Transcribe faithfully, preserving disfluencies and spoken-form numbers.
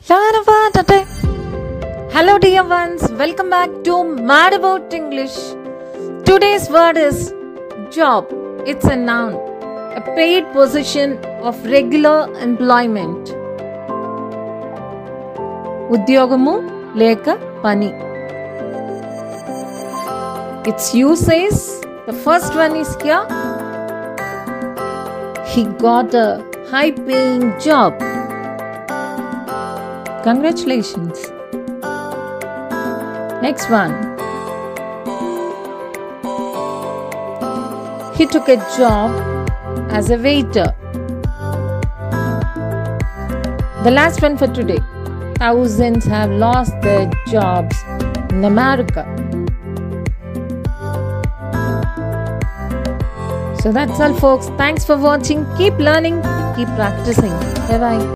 Hello dear ones, welcome back to Mad About English. Today's word is job. It's a noun, a paid position of regular employment. ఉద్యోగము లేక పని. Its uses, the first one is here. He got a high paying job. Congratulations. Next one. He took a job as a waiter. The last one for today. Thousands have lost their jobs in America. So that's all folks. Thanks for watching. Keep learning. Keep practicing. Bye bye.